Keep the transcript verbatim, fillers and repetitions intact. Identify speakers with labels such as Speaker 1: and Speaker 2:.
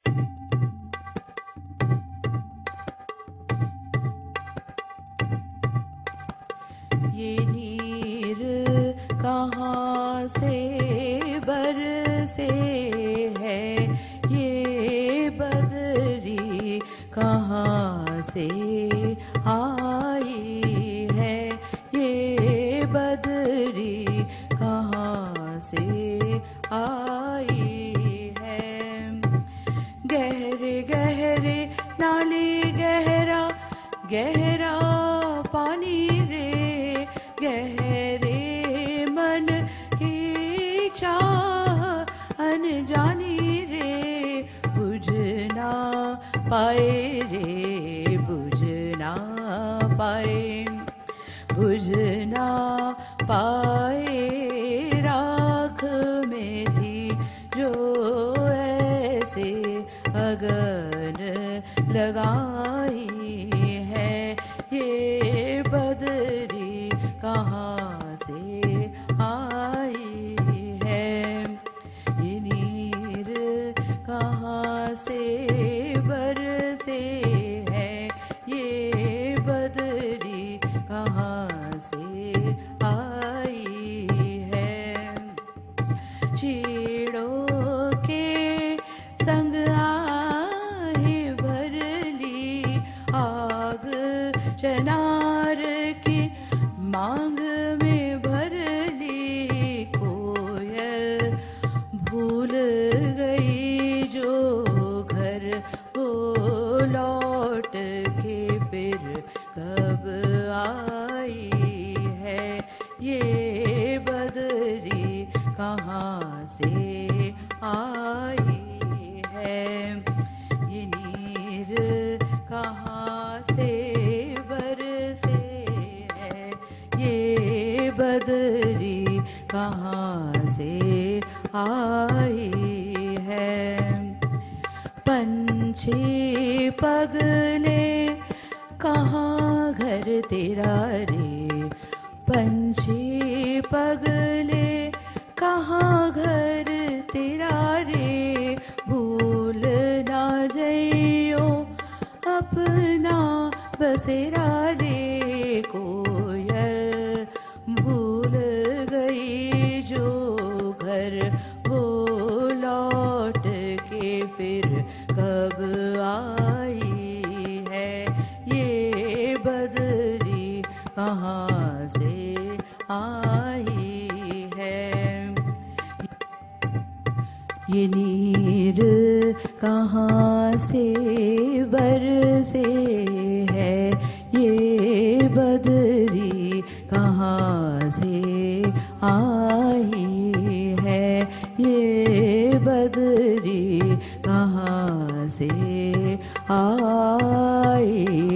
Speaker 1: ये नीर कहाँ से बरसे है, ये बदरी कहाँ से आई है, ये बदरी कहाँ से आई है। गहरे गहरे नाले गहरा गहरा पानी रे, गहरे मन की चाह अनजानी रे, बुझ ना पाए रे, बुझ ना पाए, बुझ ना पाए। राख में थी जो ऐसे अगन लगाई है, ये बदरी कहाँ से आई है। ये नीर कहाँ से बरसे है, ये बदरी कहाँ से आई है। चीड़ों के संग आहे भर ली, आग चनार की मांग में भर ली। कोयल भूल गई जो घर, वो लौट के फिर कब आई है, ये बदरी कहाँ से आई है। ये नीर कहाँ से बरसे है, ये बदरी कहाँ से आई है। पंछी पगले कहाँ घर तेरा रे, पंछी पगले कहाँ घर तेरा रे, भूल ना जइयो अपना बसेरा रे। कोयल भूल गई जो घर, वो लौट के फिर कब आई है, ये बदरी कहाँ से आई है। ये नीर कहाँ से बरसे है, ये बदरी कहाँ से आई है, ये बदरी कहाँ से आई